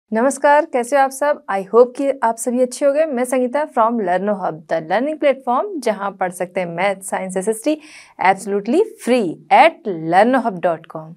नमस्कार, कैसे हो आप सब। आई होप कि आप सभी अच्छे हो गए। मैं Sangeeta from LearnoHub, the learning platform जहां पढ़ सकते हैं math, science, SST absolutely free at learnohub.com।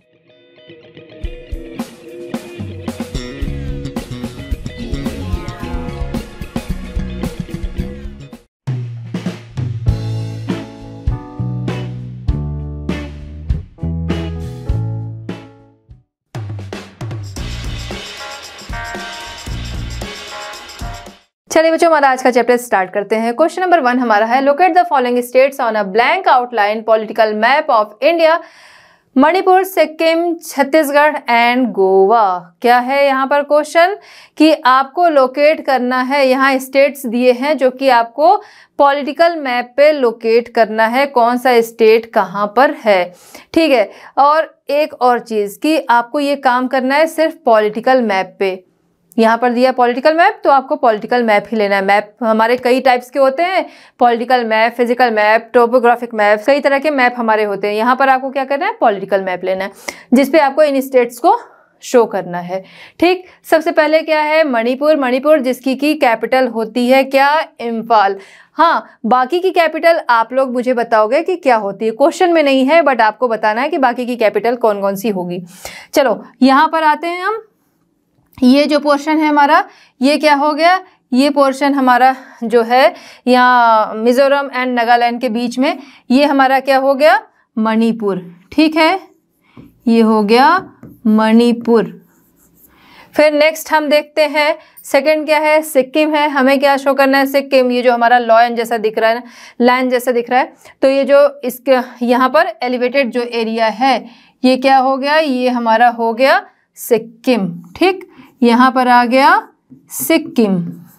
चलिए बच्चों, हमारा आज का चैप्टर स्टार्ट करते हैं। क्वेश्चन नंबर 1 हमारा है, locate the following states on a blank outline political map of India. Manipur, Sikkim, Chhattisgarh and Goa. क्या है यहाँ पर क्वेश्चन कि आपको लोकेट करना है। यहाँ स्टेट्स दिए हैं जो कि आपको पॉलिटिकल मैप पे लोकेट करना है, कौन सा स्टेट कहाँ पर है। ठीक है, और एक और चीज़ कि आपको ये काम करना है सिर्फ पॉलिटिकल मैप पे। यहाँ पर दिया पॉलिटिकल मैप, तो आपको पॉलिटिकल मैप ही लेना है। मैप हमारे कई टाइप्स के होते हैं, political map, physical map, topographic map, कई तरह के मैप हमारे होते हैं। यहाँ पर आपको क्या करना है, पॉलिटिकल मैप लेना है, जिसपे आपको इन स्टेट्स को शो करना है। ठीक, सबसे पहले क्या है, मणिपुर। मणिपुर जिसकी की कैपिटल होती है क्या, इम्फाल। हाँ, बाकी की कैपिटल आप लोग मुझे बताओगे कि क्या होती है। क्वेश्चन में नहीं है, बट आपको बताना है कि बाकी की कैपिटल कौन कौन सी होगी। चलो यहाँ पर आते हैं हम। ये जो पोर्शन है हमारा, ये क्या हो गया, ये पोर्शन हमारा जो है यहाँ मिजोरम एंड नागालैंड के बीच में, ये हमारा क्या हो गया, मणिपुर। ठीक है, ये हो गया मणिपुर। फिर नेक्स्ट हम देखते हैं, सेकंड क्या है, सिक्किम है। हमें क्या शो करना है, सिक्किम। ये जो हमारा लॉयन जैसा दिख रहा है ना, लाइन जैसा दिख रहा है, तो ये जो इसके यहाँ पर एलिवेटेड जो एरिया है, ये क्या हो गया, ये हमारा हो गया सिक्किम। ठीक, यहाँ पर आ गया सिक्किम।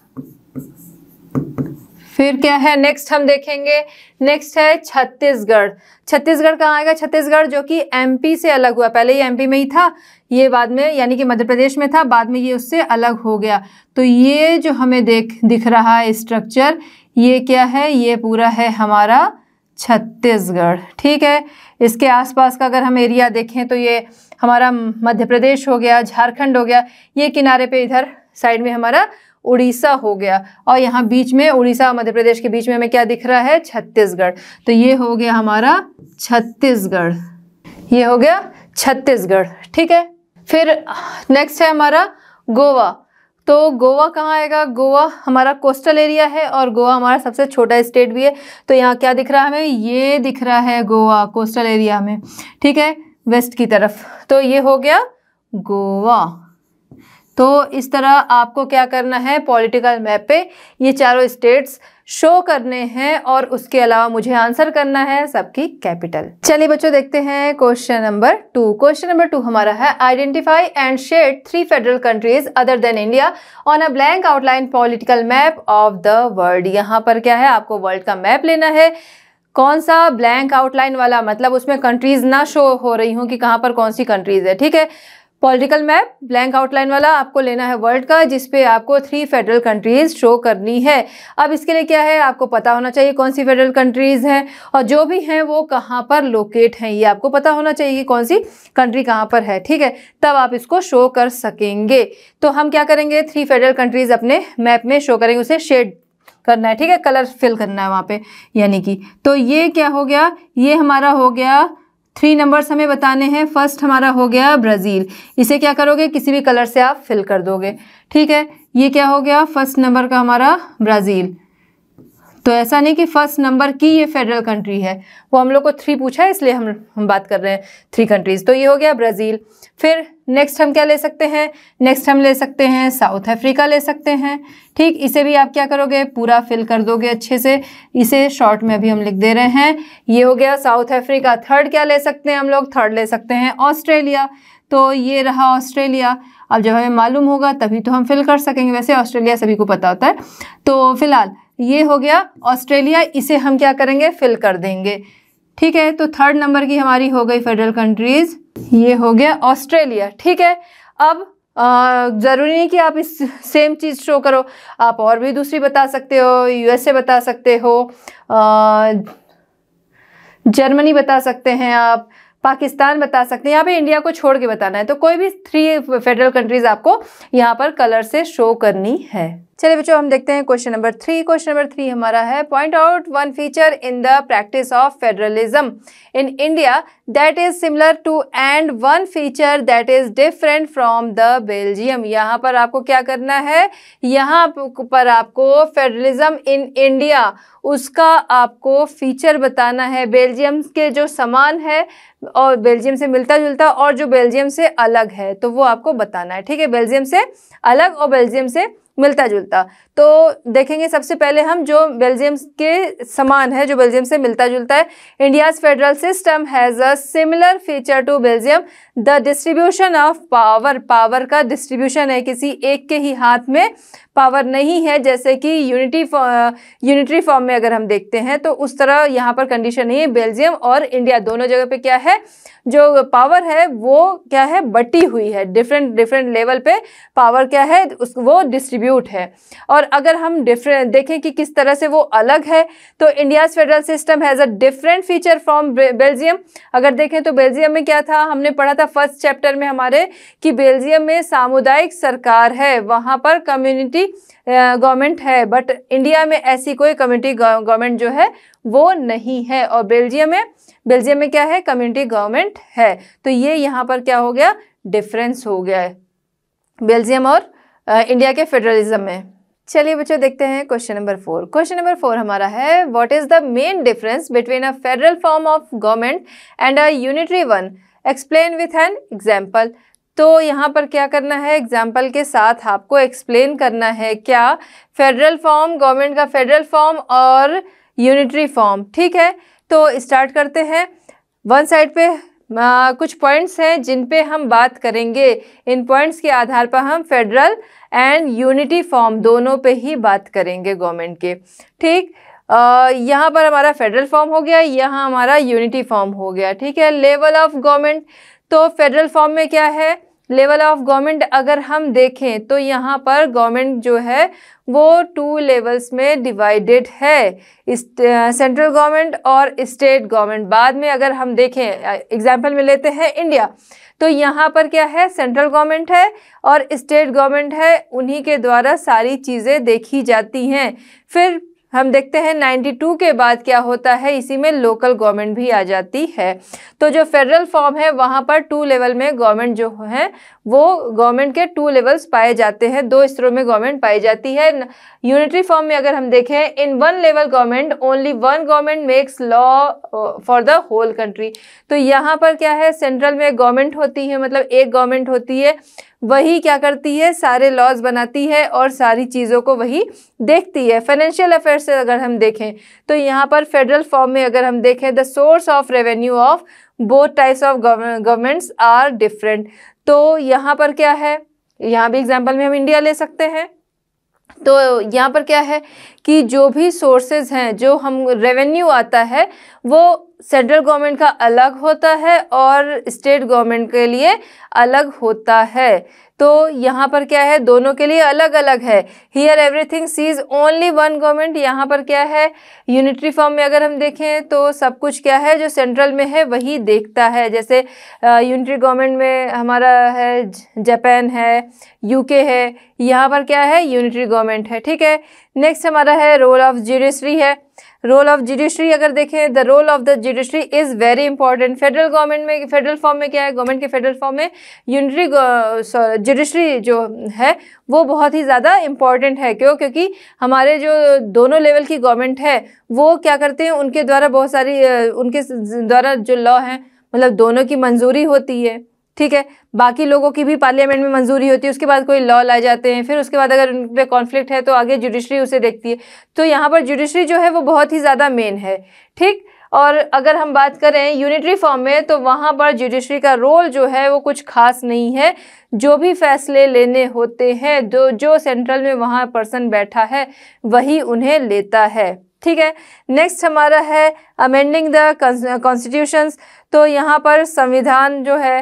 फिर क्या है, नेक्स्ट हम देखेंगे, नेक्स्ट है छत्तीसगढ़। छत्तीसगढ़ कहाँ आएगा, छत्तीसगढ़ जो कि MP से अलग हुआ। पहले ये MP में ही था, ये बाद में यानी कि मध्य प्रदेश में था, बाद में ये उससे अलग हो गया। तो ये जो हमें दिख रहा है स्ट्रक्चर, ये क्या है, ये पूरा है हमारा छत्तीसगढ़। ठीक है, इसके आसपास का अगर हम एरिया देखें तो ये हमारा मध्य प्रदेश हो गया, झारखंड हो गया, ये किनारे पे इधर साइड में हमारा उड़ीसा हो गया, और यहाँ बीच में उड़ीसा और मध्य प्रदेश के बीच में हमें क्या दिख रहा है, छत्तीसगढ़। तो ये हो गया हमारा छत्तीसगढ़, ये हो गया छत्तीसगढ़। ठीक है, फिर नेक्स्ट है हमारा गोवा। तो गोवा कहाँ आएगा, गोवा हमारा कोस्टल एरिया है और गोवा हमारा सबसे छोटा स्टेट भी है। तो यहाँ क्या दिख रहा है हमें, ये दिख रहा है गोवा कोस्टल एरिया में। ठीक है, वेस्ट की तरफ। तो ये हो गया गोवा। तो इस तरह आपको क्या करना है, पॉलिटिकल मैप पे ये चारों स्टेट्स शो करने हैं, और उसके अलावा मुझे आंसर करना है सबकी कैपिटल। चलिए बच्चों, देखते हैं क्वेश्चन नंबर 2। क्वेश्चन नंबर 2 हमारा है, identify and shade 3 federal countries other than India on a blank outline political map of the world. यहाँ पर क्या है, आपको वर्ल्ड का मैप लेना है। कौन सा, ब्लैंक आउटलाइन वाला, मतलब उसमें कंट्रीज ना शो हो रही हूँ कि कहाँ पर कौन सी कंट्रीज है। ठीक है, पॉलिटिकल मैप ब्लैंक आउटलाइन वाला आपको लेना है वर्ल्ड का, जिसपे आपको 3 फेडरल कंट्रीज शो करनी है। अब इसके लिए क्या है, आपको पता होना चाहिए कौन सी फेडरल कंट्रीज हैं, और जो भी हैं वो कहाँ पर लोकेट हैं, ये आपको पता होना चाहिए कि कौन सी कंट्री कहाँ पर है। ठीक है, तब आप इसको शो कर सकेंगे। तो हम क्या करेंगे, 3 फेडरल कंट्रीज अपने मैप में शो करेंगे, उसे शेड करना है। ठीक है, कलर फिल करना है वहाँ पे, यानी कि। तो ये क्या हो गया, ये हमारा हो गया 3 नंबर्स हमें बताने हैं। फर्स्ट हमारा हो गया ब्राज़ील। इसे क्या करोगे, किसी भी कलर से आप फिल कर दोगे। ठीक है, ये क्या हो गया, फर्स्ट नंबर का हमारा ब्राज़ील। तो ऐसा नहीं कि फर्स्ट नंबर की ये फेडरल कंट्री है, वो हम लोग को 3 पूछा है, इसलिए हम बात कर रहे हैं 3 कंट्रीज। तो ये हो गया ब्राज़ील। फिर नेक्स्ट हम क्या ले सकते हैं, नेक्स्ट हम ले सकते हैं साउथ अफ्रीका ले सकते हैं। ठीक, इसे भी आप क्या करोगे, पूरा फिल कर दोगे अच्छे से। इसे शॉर्ट में अभी हम लिख दे रहे हैं। ये हो गया साउथ अफ्रीका। थर्ड क्या ले सकते हैं हम लोग, थर्ड ले सकते हैं ऑस्ट्रेलिया। तो ये रहा ऑस्ट्रेलिया। अब जब हमें मालूम होगा तभी तो हम फिल कर सकेंगे, वैसे ऑस्ट्रेलिया सभी को पता होता है। तो फिलहाल ये हो गया ऑस्ट्रेलिया, इसे हम क्या करेंगे, फिल कर देंगे। ठीक है, तो थर्ड नंबर की हमारी हो गई फेडरल कंट्रीज, ये हो गया ऑस्ट्रेलिया। ठीक है, अब ज़रूरी नहीं कि आप इस सेम चीज़ शो करो, आप और भी दूसरी बता सकते हो। USA बता सकते हो, जर्मनी बता सकते हैं आप, पाकिस्तान बता सकते हैं, यहाँ पे इंडिया को छोड़ के बताना है, तो कोई भी 3 फेडरल कंट्रीज आपको यहाँ पर कलर से शो करनी है। चलिए बच्चों हम देखते हैं क्वेश्चन नंबर 3। क्वेश्चन नंबर 3 हमारा है, point out one feature in the practice of federalism in India that is similar to and one feature that is different from the Belgium. यहाँ पर आपको क्या करना है, यहाँ पर आपको फेडरलिज्म इन इंडिया उसका आपको फीचर बताना है, बेल्जियम के जो समान है और बेल्जियम से मिलता जुलता और जो बेल्जियम से अलग है, तो वो आपको बताना है। ठीक है, बेल्जियम से अलग और बेल्जियम से मिलता जुलता। तो देखेंगे सबसे पहले हम जो बेल्जियम के समान है, जो बेल्जियम से मिलता जुलता है। India's federal system has a similar feature to Belgium, the distribution of power, power का डिस्ट्रीब्यूशन है, किसी एक के ही हाथ में पावर नहीं है, जैसे कि यूनिटरी फॉर्म में अगर हम देखते हैं तो उस तरह यहाँ पर कंडीशन नहीं है। बेल्जियम और इंडिया दोनों जगह पे क्या है, जो पावर है वो क्या है, बटी हुई है, डिफरेंट लेवल पे पावर क्या है, वो डिस्ट्रीब्यूट है। और अगर हम डिफरेंट देखें कि किस तरह से वो अलग है, तो India's federal system has a different feature from Belgium. अगर देखें तो बेल्जियम में क्या था, हमने पढ़ा था फर्स्ट चैप्टर में हमारे कि बेल्जियम में सामुदायिक सरकार है, वहाँ पर कम्युनिटी गवर्नमेंट है, बट इंडिया में ऐसी कोई कम्युनिटी गवर्नमेंट जो है वो नहीं है, और बेल्जियम में क्या है, कम्युनिटी गवर्नमेंट है। तो ये यहाँ पर क्या हो गया, डिफरेंस हो गया है बेल्जियम और इंडिया के फेडरलिज्म में। चलिए बच्चों देखते हैं क्वेश्चन नंबर 4। क्वेश्चन नंबर 4 हमारा है, what is the main difference between a federal form of government and a unitary one, explain with an example. तो यहाँ पर क्या करना है, एग्जाम्पल के साथ आपको एक्सप्लेन करना है क्या, फेडरल फॉर्म, गवर्नमेंट का फेडरल फॉर्म और यूनिटरी फॉर्म। ठीक है, तो स्टार्ट करते हैं। वन साइड पे कुछ पॉइंट्स हैं जिन पे हम बात करेंगे, इन पॉइंट्स के आधार पर हम फेडरल एंड यूनिटी फॉर्म दोनों पे ही बात करेंगे गवर्नमेंट के। ठीक, यहाँ पर हमारा फेडरल फॉर्म हो गया, यहाँ हमारा यूनिटी फॉर्म हो गया। ठीक है, लेवल ऑफ गवर्नमेंट, तो फेडरल फॉर्म में क्या है, लेवल ऑफ गवर्नमेंट अगर हम देखें तो यहाँ पर गवर्नमेंट जो है वो 2 लेवल्स में डिवाइडेड है, सेंट्रल गवर्नमेंट और स्टेट गवर्नमेंट। बाद में अगर हम देखें, एग्जाम्पल में लेते हैं इंडिया, तो यहाँ पर क्या है, सेंट्रल गवर्नमेंट है और स्टेट गवर्नमेंट है, उन्हीं के द्वारा सारी चीज़ें देखी जाती हैं। फिर हम देखते हैं 92 के बाद क्या होता है, इसी में लोकल गवर्नमेंट भी आ जाती है। तो जो फेडरल फॉर्म है वहाँ पर 2 लेवल में गवर्नमेंट जो है वो गवर्नमेंट के 2 लेवल्स पाए जाते हैं, 2 स्तरों में गवर्नमेंट पाई जाती है। यूनिटरी फॉर्म में अगर हम देखें, in 1 level government only 1 government makes law for the whole country. तो यहाँ पर क्या है, सेंट्रल में गवर्नमेंट होती है, मतलब एक गवर्नमेंट होती है, वही क्या करती है, सारे लॉज बनाती है और सारी चीज़ों को वही देखती है। फाइनेंशियल अफेयर्स से अगर हम देखें तो यहाँ पर फेडरल फॉर्म में अगर हम देखें, the source of revenue of both types of governments are different. तो यहाँ पर क्या है, यहाँ भी एग्जाम्पल में हम इंडिया ले सकते हैं। तो यहाँ पर क्या है कि जो भी सोर्सेज हैं, जो हम रेवेन्यू आता है वो सेंट्रल गवर्नमेंट का अलग होता है और स्टेट गवर्नमेंट के लिए अलग होता है। तो यहाँ पर क्या है, दोनों के लिए अलग अलग है। Here everything sees only 1 government. यहाँ पर क्या है, यूनिटरी फॉर्म में अगर हम देखें तो सब कुछ क्या है, जो सेंट्रल में है वही देखता है। जैसे यूनिटरी गवर्नमेंट में हमारा है जापान है, यूके है, यहाँ पर क्या है, यूनिटरी गवर्नमेंट है। ठीक है, नेक्स्ट हमारा है रोल ऑफ जुडिशरी है। रोल ऑफ जुडिशरी अगर देखें, the role of the judiciary is very important. Federal government में, फेडरल फॉर्म में क्या है, गवर्नमेंट के फेडरल फॉर्म में यूनिटरी जुडिशरी जो है वो बहुत ही ज़्यादा इम्पॉर्टेंट है। क्यों, क्योंकि हमारे जो दोनों लेवल की गवर्नमेंट है वो क्या करते हैं, उनके द्वारा बहुत सारी उनके द्वारा जो लॉ हैं, मतलब दोनों की मंजूरी होती है। ठीक है, बाकी लोगों की भी पार्लियामेंट में मंजूरी होती है, उसके बाद कोई लॉ लाए जाते हैं, फिर उसके बाद अगर उन पर कॉन्फ्लिक्ट है तो आगे जुडिशरी उसे देखती है। तो यहाँ पर जुडिशरी जो है वो बहुत ही ज़्यादा मेन है। ठीक, और अगर हम बात करें यूनिटरी फॉर्म में तो वहाँ पर जुडिशरी का रोल जो है वो कुछ खास नहीं है। जो भी फैसले लेने होते हैं, जो सेंट्रल में वहाँ पर्सन बैठा है वही उन्हें लेता है। ठीक है, नेक्स्ट हमारा है अमेंडिंग द कॉन्स्टिट्यूशंस। तो यहाँ पर संविधान जो है,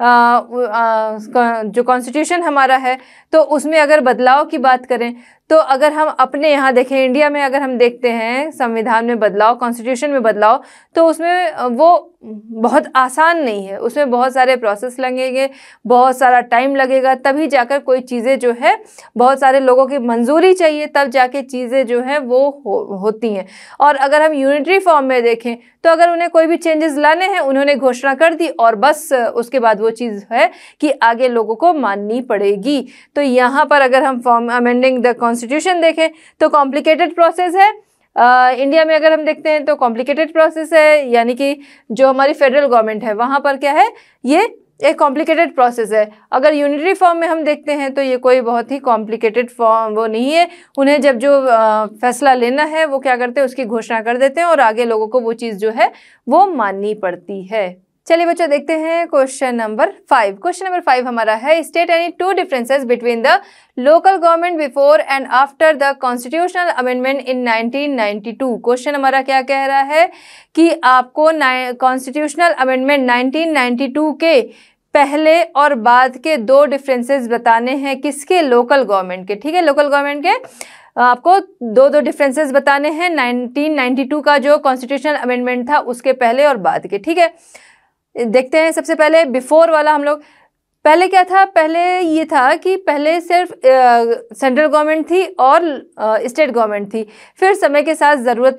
जो कॉन्स्टिट्यूशन हमारा है, तो उसमें अगर बदलाव की बात करें तो अगर हम अपने यहाँ देखें, इंडिया में अगर हम देखते हैं संविधान में बदलाव, कॉन्स्टिट्यूशन में बदलाव, तो उसमें वो बहुत आसान नहीं है, उसमें बहुत सारे प्रोसेस लगेंगे, बहुत सारा टाइम लगेगा, तभी जाकर कोई चीज़ें जो है, बहुत सारे लोगों की मंजूरी चाहिए, तब जाके चीज़ें जो है वो होती हैं। और अगर हम यूनिटरी फॉर्म में देखें तो अगर उन्हें कोई भी चेंजेस लाने हैं, उन्होंने घोषणा कर दी और बस उसके बाद वो चीज़ है कि आगे लोगों को माननी पड़ेगी। तो यहाँ पर अगर हम फॉर्म अमेंडिंग द कॉन्स्टिट्यूशन देखें तो कॉम्प्लिकेटेड प्रोसेस है। इंडिया में अगर हम देखते हैं तो कॉम्प्लिकेटेड प्रोसेस है, यानी कि जो हमारी फेडरल गवर्नमेंट है वहाँ पर क्या है, ये एक कॉम्प्लिकेटेड प्रोसेस है। अगर यूनिटरी फॉर्म में हम देखते हैं तो ये कोई बहुत ही कॉम्प्लिकेटेड फॉर्म वो नहीं है। उन्हें जब जो फैसला लेना है वो क्या करते हैं, उसकी घोषणा कर देते हैं और आगे लोगों को वो चीज़ जो है वो माननी पड़ती है। चलिए बच्चों देखते हैं क्वेश्चन नंबर 5। क्वेश्चन नंबर 5 हमारा है, state any 2 differences between the local government before and after the constitutional amendment in 1992। Question हमारा क्या कह रहा है कि आपको कॉन्स्टिट्यूशनल अमेंडमेंट 1992 के पहले और बाद के 2 डिफरेंसेस बताने हैं। किसके? लोकल गवर्नमेंट के। ठीक है, लोकल गवर्नमेंट के आपको 2 डिफरेंसेस बताने हैं 1992 का जो कॉन्स्टिट्यूशनल अमेंडमेंट था उसके पहले और बाद के। ठीक है, देखते हैं। सबसे पहले बिफोर वाला हम लोग, पहले क्या था? पहले ये था कि पहले सिर्फ सेंट्रल गवर्नमेंट थी और स्टेट गवर्नमेंट थी। फिर समय के साथ ज़रूरत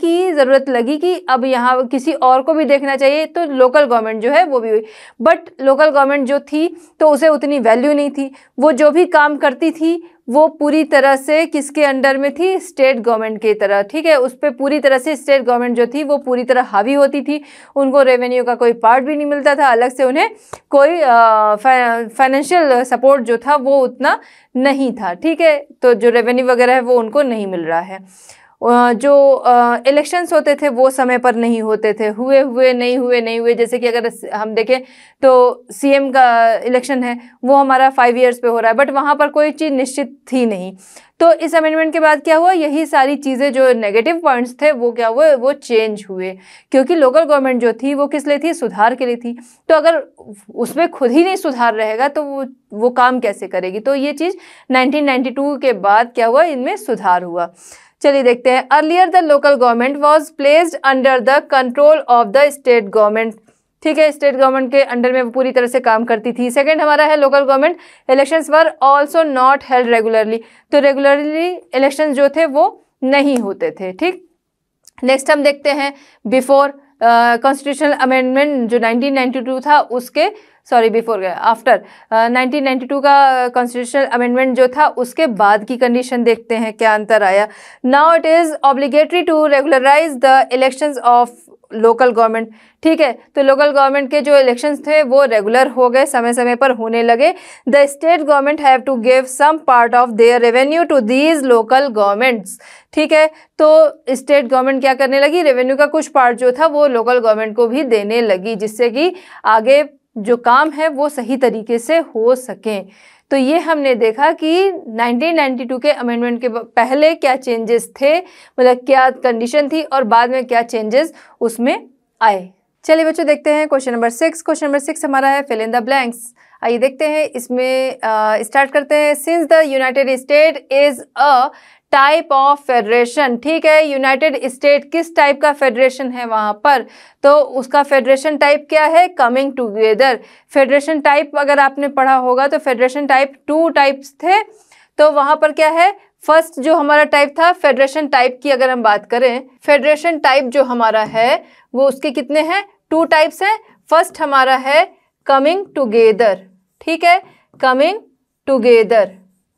लगी कि अब यहाँ किसी और को भी देखना चाहिए, तो लोकल गवर्नमेंट जो है वो भी हुई। बट लोकल गवर्नमेंट जो थी तो उसे उतनी वैल्यू नहीं थी। वो जो भी काम करती थी वो पूरी तरह से किसके अंडर में थी? स्टेट गवर्नमेंट की तरह। ठीक है, उस पर पूरी तरह से स्टेट गवर्नमेंट जो थी वो पूरी तरह हावी होती थी। उनको रेवेन्यू का कोई पार्ट भी नहीं मिलता था, अलग से उन्हें कोई फाइनेंशियल सपोर्ट जो था वो उतना नहीं था। ठीक है, तो जो रेवेन्यू वगैरह है वो उनको नहीं मिल रहा है। जो इलेक्शंस होते थे वो समय पर नहीं होते थे, हुए नहीं हुए। जैसे कि अगर हम देखें तो सीएम का इलेक्शन है वो हमारा 5 इयर्स पे हो रहा है, बट वहाँ पर कोई चीज़ निश्चित थी नहीं। तो इस अमेंडमेंट के बाद क्या हुआ, यही सारी चीज़ें जो नेगेटिव पॉइंट्स थे वो क्या हुए, वो चेंज हुए। क्योंकि लोकल गवर्नमेंट जो थी वो किस लिए थी? सुधार के लिए थी। तो अगर उसमें खुद ही नहीं सुधार रहेगा तो वो काम कैसे करेगी? तो ये चीज़ 1992 के बाद क्या हुआ, इनमें सुधार हुआ। चलिए देखते हैं। Earlier the local government was placed under the control of the state government. ठीक है, स्टेट गवर्नमेंट के अंडर में वो पूरी तरह से काम करती थी। सेकंड हमारा है, local government elections were also not held regularly. तो रेगुलरली इलेक्शंस जो थे वो नहीं होते थे। ठीक, नेक्स्ट हम देखते हैं बिफोर कॉन्स्टिट्यूशनल अमेंडमेंट जो 1992 था उसके, सॉरी बिफोर गया, आफ्टर 1992 का कॉन्स्टिट्यूशनल अमेंडमेंट जो था उसके बाद की कंडीशन देखते हैं क्या अंतर आया। Now it is obligatory to regularise the elections of local government. ठीक है, तो लोकल गवर्नमेंट के जो इलेक्शंस थे वो रेगुलर हो गए, समय समय पर होने लगे। The state government have to give some part of their revenue to these local governments. ठीक है, तो स्टेट गवर्नमेंट क्या करने लगी, रेवेन्यू का कुछ पार्ट जो था वो लोकल गवर्नमेंट को भी देने लगी, जिससे कि आगे जो काम है वो सही तरीके से हो सके। तो ये हमने देखा कि 1992 के अमेंडमेंट के पहले क्या चेंजेस थे, मतलब क्या कंडीशन थी, और बाद में क्या चेंजेस उसमें आए। चलिए बच्चों देखते हैं क्वेश्चन नंबर 6। क्वेश्चन नंबर 6 हमारा है फिल इन द ब्लैंक्स। आइए देखते हैं, इसमें स्टार्ट करते हैं। Since the United State is a type of federation. ठीक है, यूनाइटेड स्टेट किस टाइप का फेडरेशन है वहाँ पर, तो उसका फेडरेशन टाइप क्या है, कमिंग टुगेदर। फेडरेशन टाइप अगर आपने पढ़ा होगा तो फेडरेशन टाइप 2 टाइप्स थे। तो वहाँ पर क्या है, फर्स्ट जो हमारा टाइप था फेडरेशन टाइप की अगर हम बात करें, फेडरेशन टाइप जो हमारा है वो उसके कितने हैं, 2 टाइप्स हैं। फर्स्ट हमारा है कमिंग टुगेदर। ठीक है, coming together,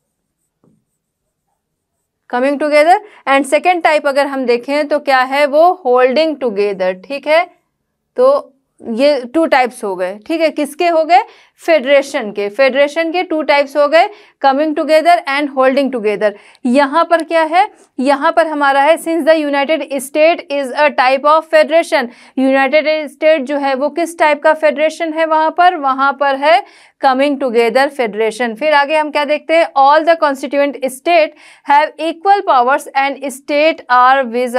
coming together. And second type अगर हम देखें तो क्या है, वो होल्डिंग टुगेदर। ठीक है, तो ये 2 टाइप्स हो गए। ठीक है, किसके हो गए, फेडरेशन के। फेडरेशन के 2 टाइप्स हो गए, coming together and holding together. यहाँ पर क्या है, यहाँ पर हमारा है since the United State is a type of federation. United State जो है वो किस टाइप का फेडरेशन है, वहाँ पर है कमिंग टुगेदर फेडरेशन। फिर आगे हम क्या देखते हैं, all the constituent state have equal powers and state are vis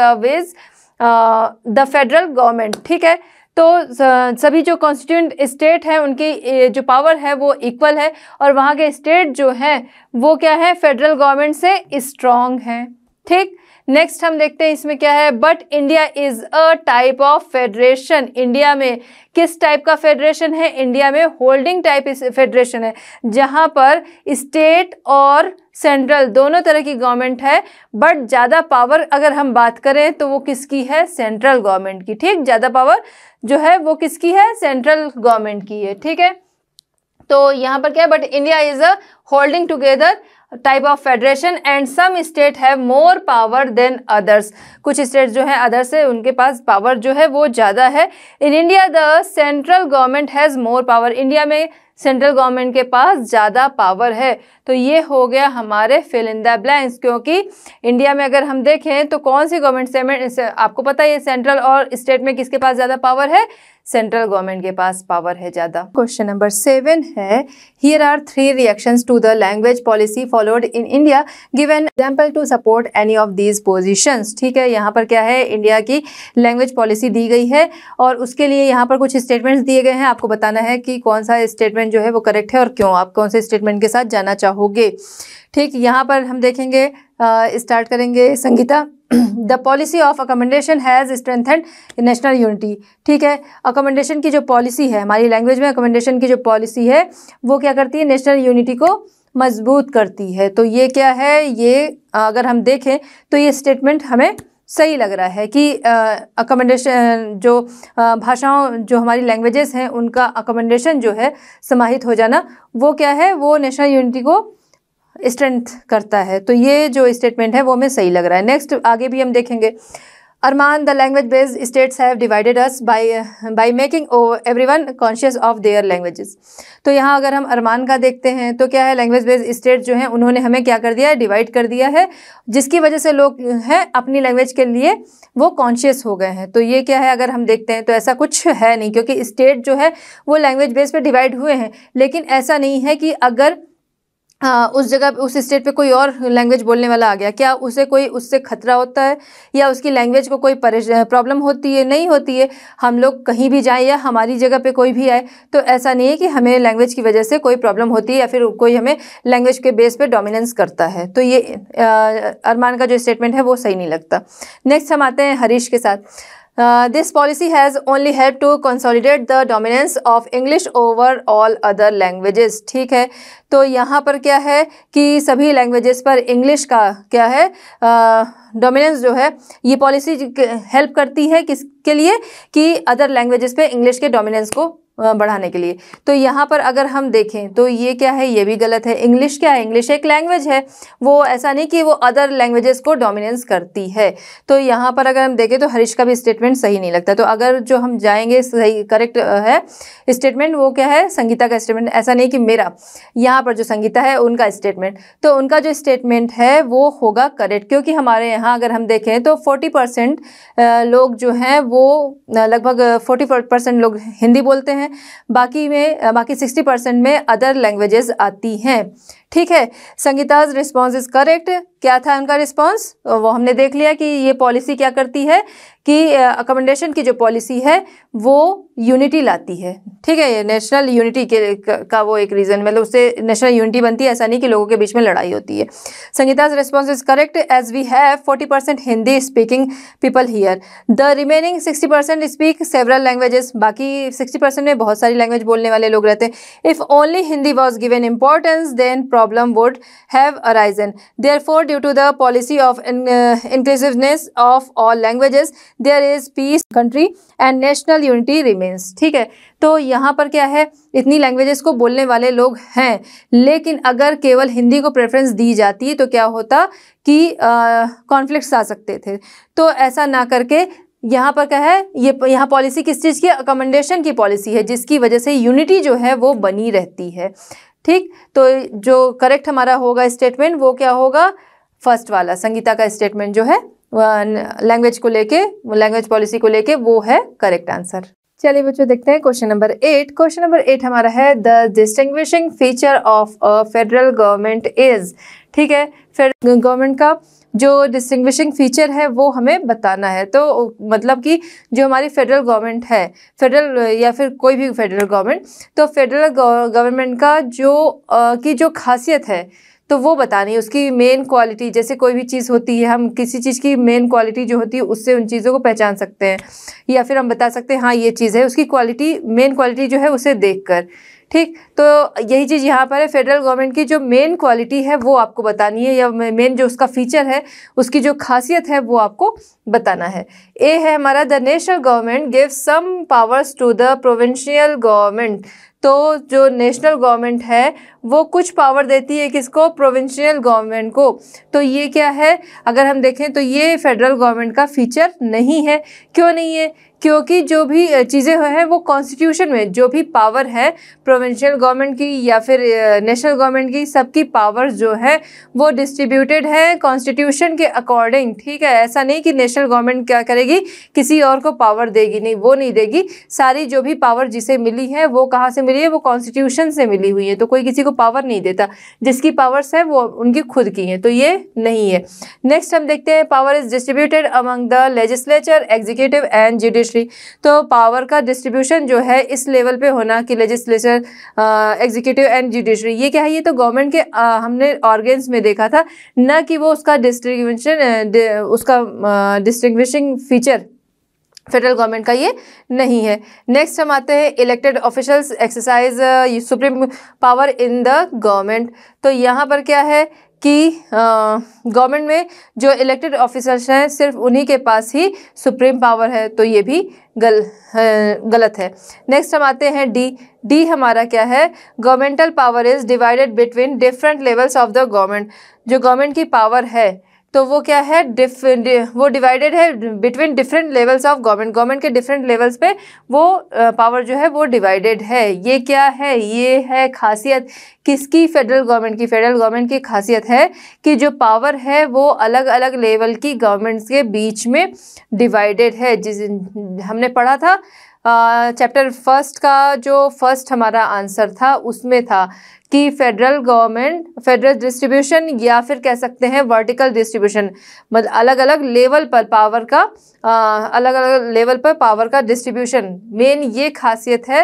the federal government. ठीक है, तो सभी जो कॉन्स्टिट्यूएंट स्टेट हैं उनकी जो पावर है वो इक्वल है, और वहाँ के स्टेट जो हैं वो क्या है, फेडरल गवर्नमेंट से स्ट्रॉन्ग है। ठीक, नेक्स्ट हम देखते हैं इसमें क्या है, but India is a type of federation. India में किस टाइप का फेडरेशन है, इंडिया में होल्डिंग टाइप फेडरेशन है, जहां पर स्टेट और सेंट्रल दोनों तरह की गवर्नमेंट है, बट ज़्यादा पावर अगर हम बात करें तो वो किसकी है, सेंट्रल गवर्नमेंट की। ठीक, ज़्यादा पावर जो है वो किसकी है, सेंट्रल गवर्नमेंट की है। ठीक है, तो यहाँ पर क्या है, but India is a holding together type of federation and some state have more power than others. कुछ स्टेट जो है अदर से उनके पास पावर जो है वो ज़्यादा है। In India the central government has more power. India में सेंट्रल गवर्नमेंट के पास ज़्यादा पावर है। तो ये हो गया हमारे फिल इन द ब्लैंक्स, क्योंकि इंडिया में अगर हम देखें तो कौन सी गवर्नमेंट, आपको पता है सेंट्रल और स्टेट में किसके पास ज़्यादा पावर है, सेंट्रल गवर्नमेंट के पास पावर है ज़्यादा। क्वेश्चन नंबर 7 है, here are 3 reactions to the language policy followed in India, give an example to support any of these positions. ठीक है, यहाँ पर क्या है, इंडिया की लैंग्वेज पॉलिसी दी गई है और उसके लिए यहाँ पर कुछ स्टेटमेंट्स दिए गए हैं। आपको बताना है कि कौन सा स्टेटमेंट जो है वो करेक्ट है और क्यों, आप कौन से स्टेटमेंट के साथ जाना चाहोगे। ठीक, यहाँ पर हम देखेंगे, स्टार्ट करेंगे Sangeeta. The policy of accommodation has strengthened national unity. ठीक है, अकोमोडेशन की जो पॉलिसी है हमारी लैंग्वेज में, अकोमोडेशन की जो पॉलिसी है वो क्या करती है, नेशनल यूनिटी को मजबूत करती है। तो ये क्या है, ये अगर हम देखें तो ये स्टेटमेंट हमें सही लग रहा है कि अकोमोडेशन जो भाषाओं जो हमारी लैंग्वेजेस हैं उनका अकोमोडेशन जो है समाहित हो जाना, वो क्या है, वो नेशनल यूनिटी को स्ट्रेंथ करता है। तो ये जो स्टेटमेंट है वो हमें सही लग रहा है। नेक्स्ट आगे भी हम देखेंगे, Arman the language based states have divided us by making everyone conscious of their languages. तो यहाँ अगर हम अरमान का देखते हैं तो क्या है, लैंग्वेज बेस्ड स्टेट जो हैं उन्होंने हमें क्या कर दिया है, डिवाइड कर दिया है, जिसकी वजह से लोग हैं अपनी लैंग्वेज के लिए वो कॉन्शियस हो गए हैं। तो ये क्या है, अगर हम देखते हैं तो ऐसा कुछ है नहीं, क्योंकि स्टेट जो है वो लैंग्वेज बेस पे डिवाइड हुए हैं, लेकिन ऐसा नहीं है कि अगर उस जगह उस स्टेट पे कोई और लैंग्वेज बोलने वाला आ गया, क्या उसे कोई उससे खतरा होता है या उसकी लैंग्वेज को कोई प्रॉब्लम होती है, नहीं होती है। हम लोग कहीं भी जाएं या हमारी जगह पे कोई भी आए तो ऐसा नहीं है कि हमें लैंग्वेज की वजह से कोई प्रॉब्लम होती है या फिर कोई हमें लैंग्वेज के बेस पे डोमिनेंस करता है। तो ये अरमान का जो स्टेटमेंट है वो सही नहीं लगता। नेक्स्ट हम आते हैं हरीश के साथ। This policy has only helped to consolidate the dominance of English over all other languages। ठीक है, तो यहाँ पर क्या है कि सभी लैंग्वेजेस पर इंग्लिश का क्या है, डोमिनेंस जो है, ये पॉलिसी हेल्प करती है किसके लिए, कि अदर लैंग्वेजेस पे इंग्लिश के डोमिनेंस को बढ़ाने के लिए। तो यहाँ पर अगर हम देखें तो ये क्या है, ये भी गलत है। इंग्लिश क्या है, इंग्लिश एक लैंग्वेज है, वो ऐसा नहीं कि वो अदर लैंग्वेजेस को डोमिनेंस करती है। तो यहाँ पर अगर हम देखें तो हरीश का भी स्टेटमेंट सही नहीं लगता। तो अगर जो हम जाएंगे सही करेक्ट है स्टेटमेंट, वो क्या है, संगीता का स्टेटमेंट। ऐसा नहीं कि मेरा, यहाँ पर जो संगीता है उनका स्टेटमेंट, तो उनका जो स्टेटमेंट है वो होगा करेक्ट, क्योंकि हमारे यहाँ अगर हम देखें तो 40% लोग जो हैं वो लगभग 40% लोग हिंदी बोलते हैं, बाकी 60% में अदर लैंग्वेजेस आती हैं। ठीक है, संगीताज रिस्पॉन्स इज करेक्ट। क्या था उनका रिस्पॉन्स, वो हमने देख लिया कि ये पॉलिसी क्या करती है कि अकोमोडेशन की जो पॉलिसी है वो यूनिटी लाती है। ठीक है, ये नेशनल यूनिटी का वो एक रीज़न, मतलब उससे नेशनल यूनिटी बनती है, ऐसा नहीं कि लोगों के बीच में लड़ाई होती है। Sangeeta's response is correct as we have 40% Hindi speaking people here, the remaining 60% speak several languages. बाकी 60% में बहुत सारी लैंग्वेज बोलने वाले लोग रहते हैं। If only Hindi was given importance then problem would have arisen, therefore due to the policy of inclusiveness of all languages there is peace country and national unity remains. ठीक है, तो यहाँ पर क्या है, इतनी लैंग्वेजेस को बोलने वाले लोग हैं, लेकिन अगर केवल हिंदी को प्रेफरेंस दी जाती तो क्या होता कि कॉन्फ्लिक्ट्स आ सकते थे। तो ऐसा ना करके यहाँ पर क्या है, ये यहाँ पॉलिसी किस चीज़ की, अकोमोडेशन की पॉलिसी है, जिसकी वजह से यूनिटी जो है वो बनी रहती है। ठीक, तो जो करेक्ट हमारा होगा स्टेटमेंट वो क्या होगा, फर्स्ट वाला संगीता का स्टेटमेंट जो है लैंग्वेज को लेके, लैंग्वेज पॉलिसी को लेके, वो है करेक्ट आंसर। चलिए बच्चों देखते हैं क्वेश्चन नंबर 8। क्वेश्चन नंबर 8 हमारा है, the distinguishing feature of a federal government is. ठीक है, फेडरल गवर्नमेंट का जो डिस्टिंग्विशिंग फीचर है वो हमें बताना है। तो मतलब कि जो हमारी फेडरल गवर्नमेंट है, फेडरल या फिर कोई भी फेडरल गवर्नमेंट, तो फेडरल गवर्नमेंट का जो खासियत है, तो वो बतानी है उसकी मेन क्वालिटी। जैसे कोई भी चीज़ होती है, हम किसी चीज़ की मेन क्वालिटी जो होती है उससे उन चीज़ों को पहचान सकते हैं, या फिर हम बता सकते हैं हाँ ये चीज़ है, उसकी क्वालिटी, मेन क्वालिटी जो है उसे देखकर। ठीक, तो यही चीज़ यहाँ पर है, फेडरल गवर्नमेंट की जो मेन क्वालिटी है वो आपको बतानी है, या मेन जो उसका फीचर है, उसकी जो खासियत है वो आपको बताना है। ए है हमारा, the national government gives some powers to the provincial government. तो जो नेशनल गवर्नमेंट है वो कुछ पावर देती है किसको? प्रोविंशियल गवर्नमेंट को। तो ये क्या है, अगर हम देखें तो ये फेडरल गवर्नमेंट का फीचर नहीं है। क्यों नहीं है? क्योंकि जो भी चीज़ें हैं वो कॉन्स्टिट्यूशन में जो भी पावर है प्रोविंशियल गवर्नमेंट की या फिर नेशनल गवर्नमेंट की, सबकी पावर्स जो है वो डिस्ट्रीब्यूटेड है कॉन्स्टिट्यूशन के अकॉर्डिंग। ठीक है, ऐसा नहीं कि नेशनल गवर्नमेंट क्या करेगी, किसी और को पावर देगी, नहीं, वो नहीं देगी। सारी जो भी पावर जिसे मिली है वो कहाँ से मिली है? वो कॉन्स्टिट्यूशन से मिली हुई है। तो कोई किसी को पावर नहीं देता, जिसकी पावर्स है वो उनकी खुद की है, तो ये नहीं है। नेक्स्ट हम देखते हैं, power is distributed among the legislature, executive and judiciary. तो पावर का डिस्ट्रीब्यूशन जो है इस लेवल पे होना कि लेजिस्लेचर, एग्जीक्यूटिव एंड जुडिशरी, ये क्या है? ये तो गवर्नमेंट के हमने ऑर्गन्स में देखा था, न कि वो उसका डिस्ट्रीब्यूशन, उसका डिस्टिंग्विशिंग फीचर फेडरल गवर्नमेंट का ये नहीं है। नेक्स्ट हम आते हैं, elected officials exercise supreme power in the government. तो यहाँ पर क्या है कि गवर्नमेंट में जो इलेक्टेड ऑफिसर्स हैं सिर्फ उन्हीं के पास ही सुप्रीम पावर है, तो ये भी गलत है। नेक्स्ट हम आते हैं डी। डी हमारा क्या है? Governmental power is divided between different levels of the government. जो गवर्नमेंट की पावर है तो वो क्या है? वो डिवाइडेड है between different levels of government. Government के डिफरेंट लेवल्स पे वो पावर जो है वो डिवाइडेड है। ये क्या है? ये है खासियत किसकी? फेडरल गवर्नमेंट की। फेडरल गवर्नमेंट की खासियत है कि जो पावर है वो अलग अलग लेवल की गवर्नमेंट्स के बीच में डिवाइडेड है। जिस हमने पढ़ा था चैप्टर फर्स्ट का, जो फर्स्ट हमारा आंसर था उसमें था कि फेडरल गवर्नमेंट, फेडरल डिस्ट्रीब्यूशन या फिर कह सकते हैं वर्टिकल डिस्ट्रीब्यूशन, मतलब अलग अलग लेवल पर पावर का, अलग अलग लेवल पर पावर का डिस्ट्रीब्यूशन, मेन ये खासियत है,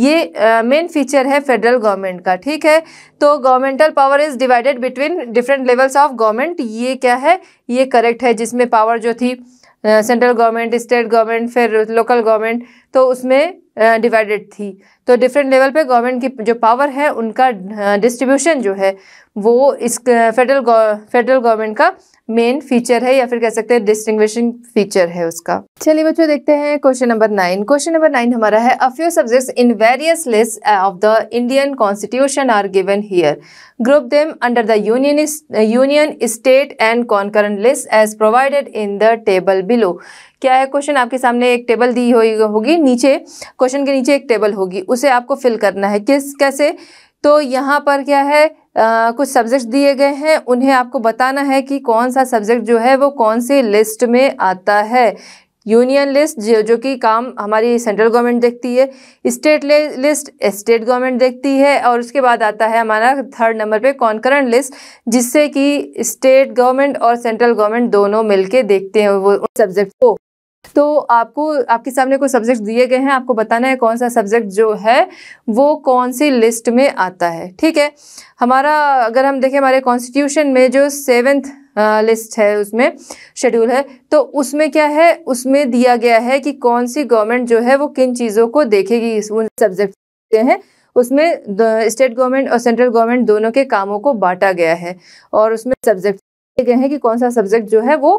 ये मेन फीचर है फेडरल गवर्नमेंट का। ठीक है, तो governmental power is divided between different levels of government, ये क्या है? ये करेक्ट है, जिसमें पावर जो थी सेंट्रल गवर्नमेंट, स्टेट गवर्नमेंट, फिर लोकल गवर्नमेंट, तो उसमें डिवाइडेड थी। तो डिफरेंट लेवल पे गवर्नमेंट की जो पावर है उनका डिस्ट्रीब्यूशन जो है वो इस फेडरल गवर्नमेंट का मेन फीचर है, या फिर कह सकते हैं डिस्टिंग्विशिंग फीचर है उसका। चलिए बच्चों देखते हैं क्वेश्चन नंबर 9। क्वेश्चन नंबर 9 हमारा है, a few subjects in various list of the Indian constitution are given here, group them under the union, state and concurrent list as provided in the table below. क्या है question? आपके सामने एक table दी होगी, नीचे question के नीचे एक टेबल होगी, उसे आपको फिल करना है। कैसे? तो यहाँ पर क्या है, कुछ सब्जेक्ट्स दिए गए हैं, उन्हें आपको बताना है कि कौन सा सब्जेक्ट जो है वो कौन सी लिस्ट में आता है। यूनियन लिस्ट जो कि काम हमारी सेंट्रल गवर्नमेंट देखती है, स्टेट लिस्ट स्टेट गवर्नमेंट देखती है, और उसके बाद आता है हमारा थर्ड नंबर पे कॉन्करेंट लिस्ट, जिससे कि स्टेट गवर्नमेंट और सेंट्रल गवर्नमेंट दोनों मिलके देखते हैं वो सब्जेक्ट को। तो आपके सामने कुछ सब्जेक्ट दिए गए हैं, आपको बताना है कौन सा सब्जेक्ट जो है वो कौन सी लिस्ट में आता है। ठीक है, हमारा अगर हम देखें हमारे कॉन्स्टिट्यूशन में जो 7th लिस्ट है, उसमें शेड्यूल है, तो उसमें क्या है, उसमें दिया गया है कि कौन सी गवर्नमेंट जो है वो किन चीज़ों को देखेगी। उन सब्जेक्ट हैं उसमें स्टेट गवर्नमेंट और सेंट्रल गवर्नमेंट दोनों के कामों को बांटा गया है, और उसमें सब्जेक्ट दिए गए हैं कि कौन सा सब्जेक्ट जो है वो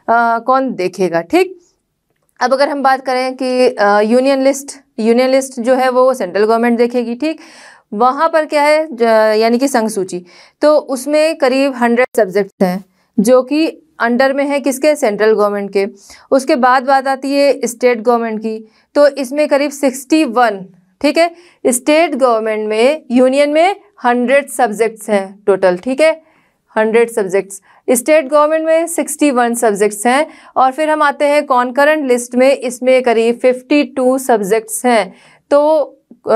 कौन देखेगा। ठीक, अब अगर हम बात करें कि यूनियन लिस्ट जो है वो सेंट्रल गवर्नमेंट देखेगी। ठीक, वहाँ पर क्या है, यानी कि संघ सूची, तो उसमें करीब 100 सब्जेक्ट्स हैं जो कि अंडर में है किसके? सेंट्रल गवर्नमेंट के। उसके बाद बात आती है स्टेट गवर्नमेंट की, तो इसमें करीब 61, ठीक है, स्टेट गवर्नमेंट में, यूनियन में 100 सब्जेक्ट्स हैं टोटल। ठीक है, 100 सब्जेक्ट्स, स्टेट गवर्नमेंट में 61 सब्जेक्ट्स हैं। और फिर हम आते हैं कॉन्करेंट लिस्ट में, इसमें करीब 52 सब्जेक्ट्स हैं। तो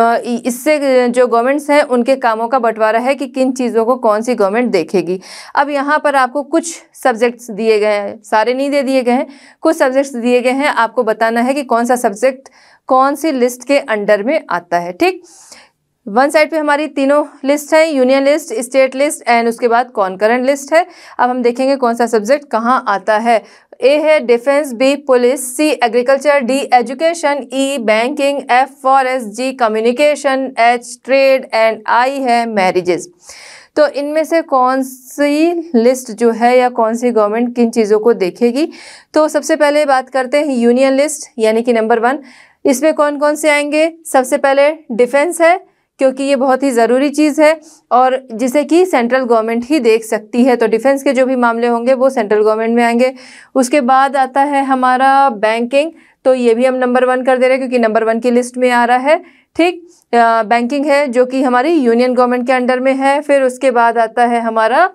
इससे जो गवर्नमेंट्स हैं उनके कामों का बंटवारा है कि किन चीज़ों को कौन सी गवर्नमेंट देखेगी। अब यहाँ पर आपको कुछ सब्जेक्ट्स दिए गए हैं, सारे नहीं दे दिए गए हैं, कुछ सब्जेक्ट्स दिए गए हैं, आपको बताना है कि कौन सा सब्जेक्ट कौन सी लिस्ट के अंडर में आता है। ठीक, वन साइड पे हमारी तीनों लिस्ट है, union list, state list and उसके बाद कॉन्करेंट लिस्ट है। अब हम देखेंगे कौन सा सब्जेक्ट कहाँ आता है। ए है defence, B police, C agriculture, D education, E banking, F forest, G communication, H trade and I है मैरिजेस। तो इनमें से कौन सी लिस्ट जो है या कौन सी गवर्नमेंट किन चीज़ों को देखेगी। तो सबसे पहले बात करते हैं यूनियन लिस्ट यानी कि नंबर 1। इसमें कौन कौन से आएंगे। सबसे पहले डिफेंस है, क्योंकि ये बहुत ही ज़रूरी चीज़ है और जिसे कि सेंट्रल गवर्नमेंट ही देख सकती है, तो डिफेंस के जो भी मामले होंगे वो सेंट्रल गवर्नमेंट में आएंगे। उसके बाद आता है हमारा बैंकिंग, तो ये भी हम नंबर 1 कर दे रहे हैं क्योंकि नंबर 1 की लिस्ट में आ रहा है। ठीक, बैंकिंग है जो कि हमारी यूनियन गवर्नमेंट के अंडर में है। फिर उसके बाद आता है हमारा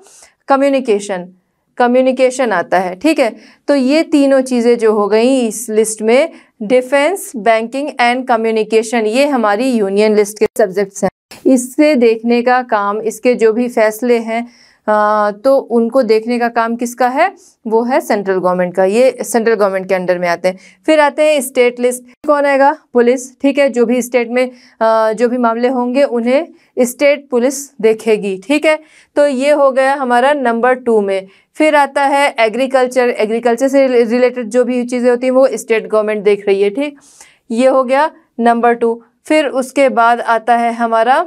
कम्युनिकेशन आता है। ठीक है, तो ये तीनों चीज़ें जो हो गई इस लिस्ट में, डिफेंस, बैंकिंग एंड कम्युनिकेशन, ये हमारी यूनियन लिस्ट के सब्जेक्ट्स हैं। इससे देखने का काम, इसके जो भी फैसले हैं तो उनको देखने का काम किसका है, वो है सेंट्रल गवर्नमेंट का। ये सेंट्रल गवर्नमेंट के अंडर में आते हैं। फिर आते हैं स्टेट लिस्ट, कौन आएगा, पुलिस। ठीक है, जो भी स्टेट में जो भी मामले होंगे उन्हें स्टेट पुलिस देखेगी। ठीक है, तो ये हो गया हमारा नंबर 2 में। फिर आता है एग्रीकल्चर से रिलेटेड जो भी चीज़ें होती हैं वो स्टेट गवर्नमेंट देख रही है। ठीक, ये हो गया नंबर 2। फिर उसके बाद आता है हमारा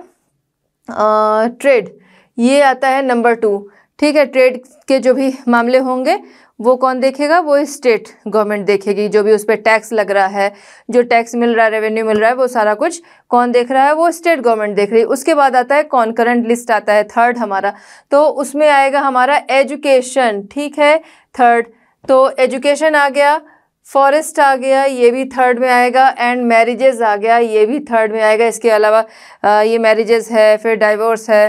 ट्रेड, ये आता है नंबर 2। ठीक है, ट्रेड के जो भी मामले होंगे वो कौन देखेगा, वो स्टेट गवर्नमेंट देखेगी। जो भी उस पर टैक्स लग रहा है, जो टैक्स मिल रहा है, रेवेन्यू मिल रहा है, वो सारा कुछ कौन देख रहा है, वो स्टेट गवर्नमेंट देख रही है। उसके बाद आता है कॉन्करेंट लिस्ट आता है 3rd हमारा, तो उसमें आएगा हमारा एजुकेशन। ठीक है, 3rd, तो एजुकेशन आ गया, फॉरेस्ट आ गया, ये भी 3rd में आएगा, एंड मैरिजेस आ गया, ये भी 3rd में आएगा। इसके अलावा ये मैरिजेस है, फिर डाइवोर्स है,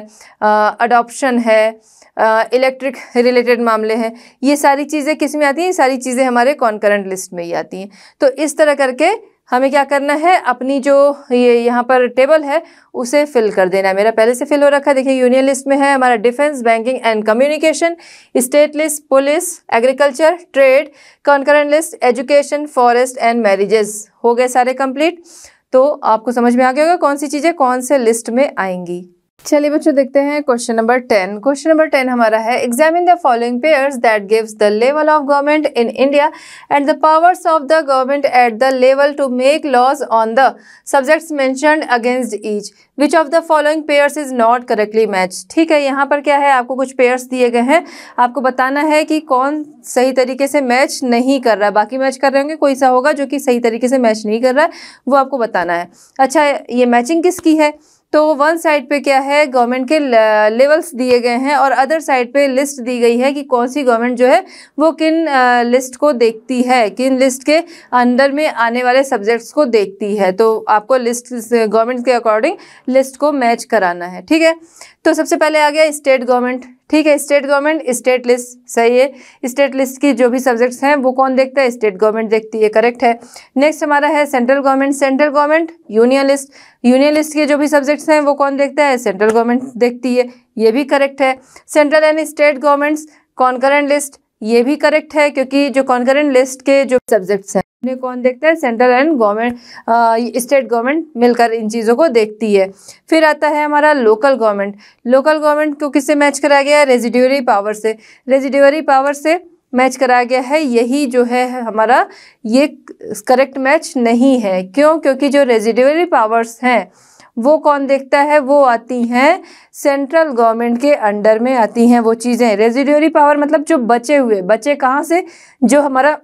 अडॉप्शन है, इलेक्ट्रिक रिलेटेड मामले हैं। ये सारी चीज़ें किस में आती हैं, ये सारी चीज़ें हमारे कॉन्करेंट लिस्ट में ही आती हैं। तो इस तरह करके हमें क्या करना है, अपनी जो ये यहाँ पर टेबल है उसे फिल कर देना है। मेरा पहले से फिल हो रखा है, देखिए यूनियन लिस्ट में है हमारा defence, banking and communication, state list, police, agriculture, trade, concurrent list, education, forest and marriages. हो गए सारे कंप्लीट। तो आपको समझ में आ गया होगा कौन सी चीज़ें कौन से लिस्ट में आएंगी। चलिए बच्चों देखते हैं क्वेश्चन नंबर 10। क्वेश्चन नंबर 10 हमारा है, examine the following pairs that gives the level of government in India and the powers of the government at the level to make laws on the subjects mentioned against each, which of the following pairs is not correctly match. ठीक है, यहाँ पर क्या है, आपको कुछ pairs दिए गए हैं, आपको बताना है कि कौन सही तरीके से मैच नहीं कर रहा है। बाकी मैच कर रहे होंगे, कोई सा होगा जो कि सही तरीके से मैच नहीं कर रहा है, वो आपको बताना है। अच्छा, ये मैचिंग किसकी है, तो वन साइड पे क्या है, गवर्नमेंट के लेवल्स दिए गए हैं और अदर साइड पे लिस्ट दी गई है कि कौन सी गवर्नमेंट जो है वो किन लिस्ट को देखती है, किन लिस्ट के अंडर में आने वाले सब्जेक्ट्स को देखती है। तो आपको लिस्ट गवर्नमेंट के अकॉर्डिंग लिस्ट को मैच कराना है। ठीक है, तो सबसे पहले आ गया स्टेट गवर्नमेंट। ठीक है, स्टेट गवर्नमेंट, स्टेट लिस्ट, सही है। स्टेट लिस्ट की जो भी सब्जेक्ट्स हैं वो कौन देखता है, स्टेट गवर्नमेंट देखती है, करेक्ट है। नेक्स्ट हमारा है central government. Central government, union list, union list के जो भी सब्जेक्ट्स हैं वो कौन देखता है, सेंट्रल गवर्नमेंट देखती है, ये भी करेक्ट है। Central and state governments, concurrent list, ये भी करेक्ट है क्योंकि जो कॉन्करेंट लिस्ट के जो सब्जेक्ट्स हैं उन्हें कौन देखता है, central and government, state government मिलकर इन चीज़ों को देखती है। फिर आता है हमारा लोकल गवर्नमेंट। लोकल गवर्नमेंट को किससे मैच कराया गया है, रेजिड्यूरी पावर से, रेजिड्यूरी पावर से मैच कराया गया है। यही जो है हमारा ये करेक्ट मैच नहीं है। क्यों, क्योंकि जो रेजिड्यूरी पावर्स हैं वो कौन देखता है, वो आती हैं सेंट्रल गवर्नमेंट के अंडर में आती हैं वो चीज़ें। रेजिड्यूरी पावर मतलब जो बचे कहाँ से, जो हमारा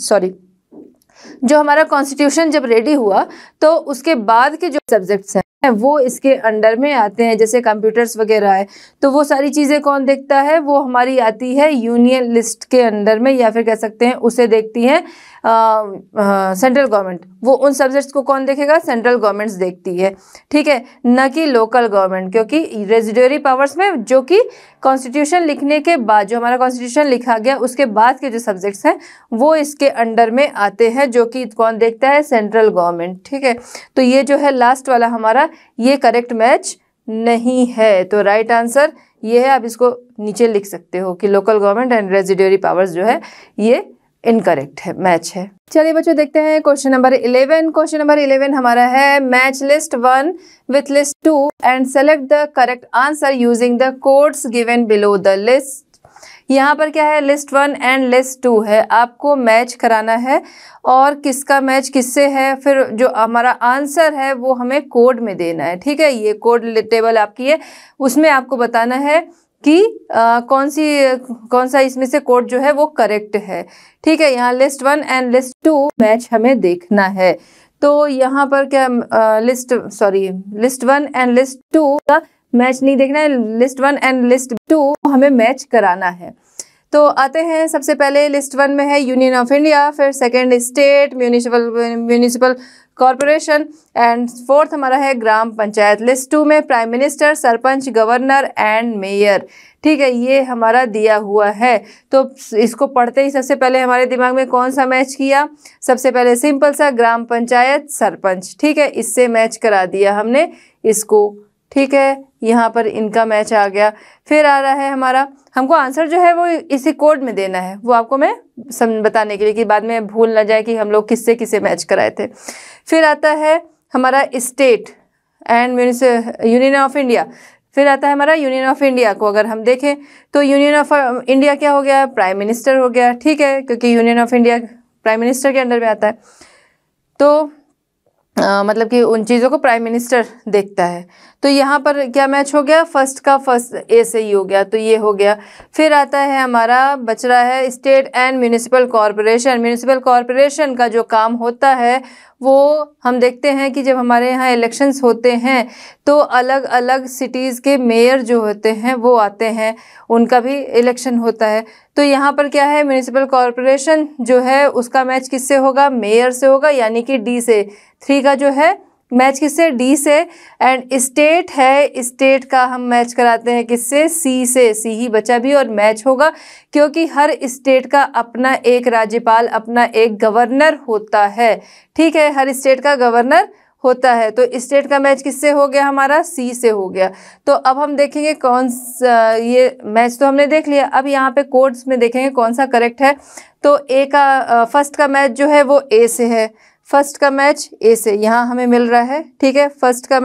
जो हमारा कॉन्स्टिट्यूशन जब रेडी हुआ तो उसके बाद के जो सब्जेक्ट्स हैं वो इसके अंडर में आते हैं, जैसे कंप्यूटर्स वगैरह है, तो वो सारी चीज़ें कौन देखता है, वो हमारी आती है यूनियन लिस्ट के अंडर में, या फिर कह सकते हैं उसे देखती हैं सेंट्रल गवर्नमेंट। वो उन सब्जेक्ट्स को कौन देखेगा, सेंट्रल गवर्नमेंट्स देखती है। ठीक है, न कि लोकल गवर्नमेंट, क्योंकि रेजिड्यूरी पावर्स में जो कि कॉन्स्टिट्यूशन लिखने के बाद, जो हमारा कॉन्स्टिट्यूशन लिखा गया उसके बाद के जो सब्जेक्ट्स हैं वो इसके अंडर में आते हैं, जो कि कौन देखता है, सेंट्रल गवर्नमेंट। ठीक है, तो ये जो है लास्ट वाला हमारा ये करेक्ट मैच नहीं है। तो राइट आंसर ये है, आप इसको नीचे लिख सकते हो कि local government and residuary powers जो है ये इनकरेक्ट है, मैच है। चलिए बच्चों देखते हैं क्वेश्चन नंबर 11। क्वेश्चन नंबर 11 हमारा है match list 1 with list 2 and select the correct answer using the codes given below the list. यहाँ पर क्या है, लिस्ट 1 एंड लिस्ट 2 है, आपको मैच कराना है और किसका मैच किससे है, फिर जो हमारा आंसर है वो हमें कोड में देना है। ठीक है, ये कोड टेबल आपकी है, उसमें आपको बताना है कि कौन सा इसमें से कोड जो है वो करेक्ट है। ठीक है, यहाँ लिस्ट 1 एंड लिस्ट 2 मैच हमें देखना है। तो यहाँ पर क्या लिस्ट 1 एंड लिस्ट 2 का मैच नहीं देखना है, लिस्ट 1 एंड लिस्ट 2 हमें मैच कराना है। तो आते हैं, सबसे पहले लिस्ट 1 में है यूनियन ऑफ इंडिया, फिर second state, municipal corporation and fourth हमारा है ग्राम पंचायत। लिस्ट 2 में prime minister, sarpanch, governor and mayor. ठीक है, ये हमारा दिया हुआ है। तो इसको पढ़ते ही सबसे पहले हमारे दिमाग में कौन सा मैच किया, सबसे पहले सिंपल सा ग्राम पंचायत सरपंच। ठीक है, इससे मैच करा दिया हमने इसको। ठीक है, यहाँ पर इनका मैच आ गया। फिर आ रहा है हमारा, हमको आंसर जो है वो इसी कोड में देना है, वो आपको मैं बताने के लिए कि बाद में भूल ना जाए कि हम लोग किससे किसे मैच कराए थे। फिर आता है हमारा state and union of India. फिर आता है हमारा यूनियन ऑफ इंडिया को अगर हम देखें तो यूनियन ऑफ इंडिया क्या हो गया, प्राइम मिनिस्टर हो गया। ठीक है, क्योंकि union of India prime minister के अंडर में आता है, तो मतलब कि उन चीज़ों को प्राइम मिनिस्टर देखता है। तो यहाँ पर क्या मैच हो गया, फर्स्ट का फर्स्ट ए से ही हो गया, तो ये हो गया। फिर आता है हमारा, बच रहा है state and municipal corporation. Municipal corporation का जो काम होता है वो हम देखते हैं कि जब हमारे यहाँ इलेक्शंस होते हैं तो अलग अलग सिटीज़ के मेयर जो होते हैं वो आते हैं, उनका भी इलेक्शन होता है। तो यहाँ पर क्या है, म्यूनिसिपल कॉरपोरेशन जो है उसका मैच किससे होगा, मेयर से होगा, यानी कि डी से। 3 का जो है मैच किससे, डी से। एंड स्टेट है, स्टेट का हम मैच कराते हैं किससे, सी से। सी ही बचा भी और मैच होगा, क्योंकि हर स्टेट का अपना एक राज्यपाल, अपना एक गवर्नर होता है। ठीक है, हर स्टेट का गवर्नर होता है। तो स्टेट का मैच किससे हो गया, हमारा सी से हो गया। तो अब हम देखेंगे कौन सा, ये मैच तो हमने देख लिया, अब यहाँ पे कोड्स में देखेंगे कौन सा करेक्ट है। तो ए का फर्स्ट का मैच जो है वो ए से है, फर्स्ट का मैच ए से यहाँ हमें मिल रहा है। ठीक है, फर्स्ट का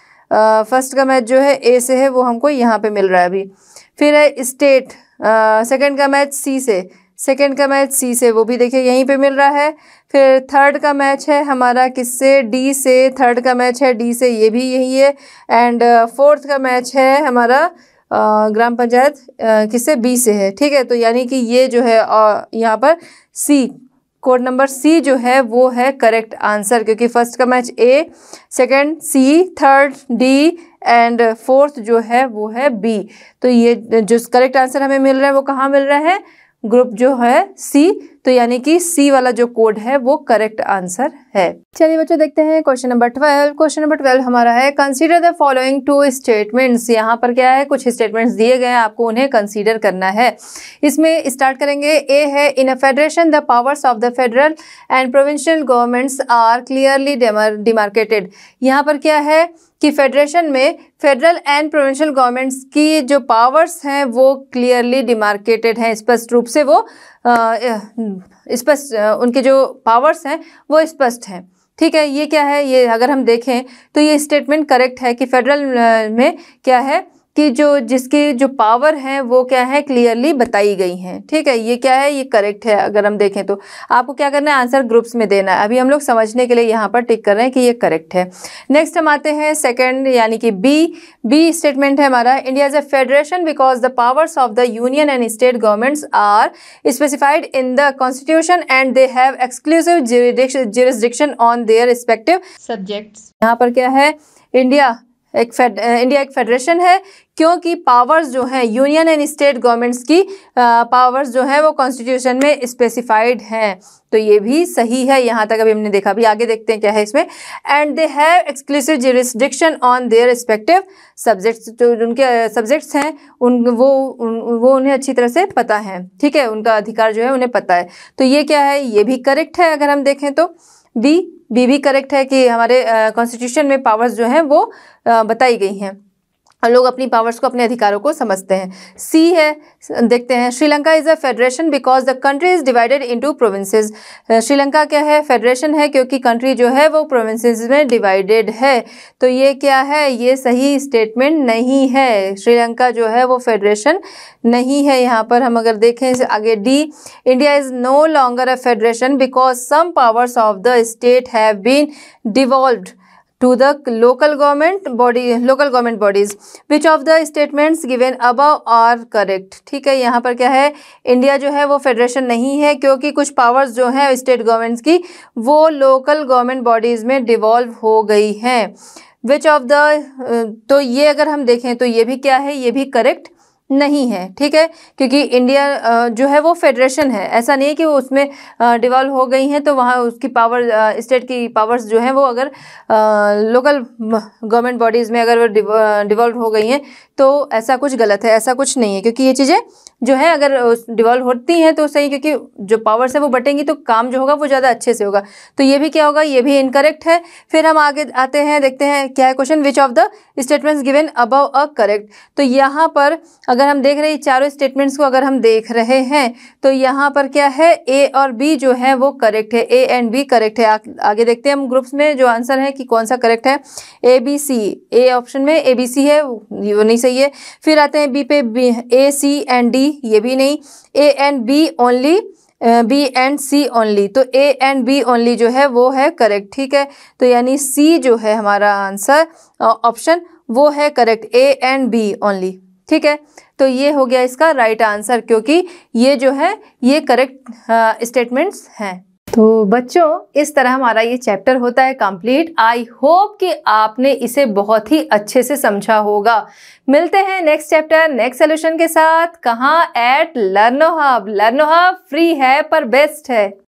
मैच जो है ए से है, वो हमको यहाँ पे मिल रहा है अभी। फिर है स्टेट, सेकंड का मैच सी से, सेकंड का मैच सी से, वो भी देखिए यहीं पे मिल रहा है। फिर थर्ड का मैच है हमारा किससे, डी से। थर्ड का मैच है डी से, ये भी यही है। एंड फोर्थ का मैच है हमारा ग्राम पंचायत किससे, बी से है। ठीक है, तो यानी कि ये जो है यहाँ पर सी, कोड नंबर सी जो है वो है करेक्ट आंसर, क्योंकि फर्स्ट का match A, second C, third D and fourth जो है वो है बी। तो ये जो करेक्ट आंसर हमें मिल रहा है वो कहाँ मिल रहा है, ग्रुप जो है सी। तो यानी कि सी वाला जो कोड है वो करेक्ट आंसर है। चलिए बच्चों देखते हैं क्वेश्चन नंबर 12। क्वेश्चन नंबर 12 हमारा है कंसीडर द फॉलोइंग 2 स्टेटमेंट्स। यहाँ पर क्या है, कुछ स्टेटमेंट्स दिए गए हैं, आपको उन्हें कंसीडर करना है। इसमें स्टार्ट करेंगे, ए है in a federation the powers of the federal and provincial governments are clearly demarcated. यहाँ पर क्या है कि फेडरेशन में फेडरल एंड प्रोविंशियल गवर्नमेंट्स की जो पावर्स हैं वो क्लियरली डिमार्केटेड हैं, स्पष्ट रूप से वो स्पष्ट, उनके जो पावर्स हैं वो स्पष्ट हैं। ठीक है, ये क्या है, ये अगर हम देखें तो ये स्टेटमेंट करेक्ट है कि फेडरल में क्या है कि जिसकी जो पावर है वो क्या है, क्लियरली बताई गई हैं। ठीक है, ये क्या है, ये करेक्ट है। अगर हम देखें तो आपको क्या करना है, आंसर ग्रुप्स में देना है। अभी हम लोग समझने के लिए यहाँ पर टिक कर रहे हैं कि ये करेक्ट है। नेक्स्ट हम आते हैं सेकंड, यानी कि बी स्टेटमेंट है हमारा, India is a federation because the powers of the union and state governments are specified in the constitution and they have exclusive jurisdiction on their respective subjects. यहाँ पर क्या है, इंडिया एक federation है क्योंकि powers जो हैं यूनियन एंड स्टेट गवर्नमेंट्स की पावर्स जो है वो कॉन्स्टिट्यूशन में स्पेसिफाइड हैं। तो ये भी सही है, यहाँ तक अभी हमने देखा। अभी आगे देखते हैं क्या है इसमें। And they have exclusive jurisdiction on their respective subjects. जो उनके सब्जेक्ट्स हैं वो उन्हें अच्छी तरह से पता है। ठीक है, उनका अधिकार जो है उन्हें पता है। तो ये क्या है, ये भी करेक्ट है। अगर हम देखें तो बी भी करेक्ट है कि हमारे कॉन्स्टिट्यूशन में पावर्स जो हैं वो बताई गई हैं। लोग अपनी पावर्स को, अपने अधिकारों को समझते हैं। सी है, देखते हैं, Sri Lanka is a federation because the country is divided into provinces. Sri Lanka क्या है, फेडरेशन है क्योंकि कंट्री जो है वो प्रोविंसेस में डिवाइडेड है। तो ये क्या है, ये सही स्टेटमेंट नहीं है, श्रीलंका जो है वो फेडरेशन नहीं है। यहाँ पर हम अगर देखें आगे, D, India is no longer a federation because some powers of the state have been devolved to the local government bodies. Which of the statements given above are correct? ठीक है, यहाँ पर क्या है, इंडिया जो है वो फेडरेशन नहीं है क्योंकि कुछ पावर्स जो हैं स्टेट गवर्नमेंट्स की वो लोकल गवर्नमेंट बॉडीज़ में डिवॉल्व हो गई हैं। विच ऑफ द, तो ये अगर हम देखें तो ये भी क्या है, ये भी करेक्ट नहीं है। ठीक है, क्योंकि इंडिया जो है वो फेडरेशन है, ऐसा नहीं है कि वो उसमें डिवॉल्व हो गई हैं तो वहाँ उसकी पावर, स्टेट की पावर्स जो हैं वो अगर लोकल गवर्नमेंट बॉडीज़ में अगर वो डिवॉल्व हो गई हैं तो ऐसा कुछ गलत है, ऐसा कुछ नहीं है, क्योंकि ये चीज़ें जो है अगर डिवॉल्व होती हैं तो सही, क्योंकि जो पावर्स है वो बटेंगी तो काम जो होगा वो ज़्यादा अच्छे से होगा। तो ये भी क्या होगा, ये भी इनकरेक्ट है। फिर हम आगे आते हैं, देखते हैं क्या है question, which of the statements given above are correct. तो यहाँ पर अगर हम देख रहे हैं चारों स्टेटमेंट्स को अगर हम देख रहे हैं तो यहाँ पर क्या है, ए और बी जो है वो करेक्ट है, ए एंड बी करेक्ट है। आगे देखते हैं हम ग्रुप्स में जो आंसर है कि कौन सा करेक्ट है, A B C, A option में ए बी सी है वो नहीं सही है। फिर आते हैं बी पे, B A C and D, ये भी नहीं, A and B only, B and C only, तो ए एंड बी ओनली जो है वो है करेक्ट। ठीक है, तो यानी सी जो है हमारा आंसर ऑप्शन वो है correct, A and B only. ठीक है, तो ये हो गया इसका राइट आंसर, क्योंकि ये जो है ये करेक्ट स्टेटमेंट्स हैं। तो बच्चों इस तरह हमारा ये चैप्टर होता है कंप्लीट। आई होप कि आपने इसे बहुत ही अच्छे से समझा होगा। मिलते हैं नेक्स्ट चैप्टर नेक्स्ट सोल्यूशन के साथ। कहाँ? At Learno Hub. Learno Hub free है पर बेस्ट है।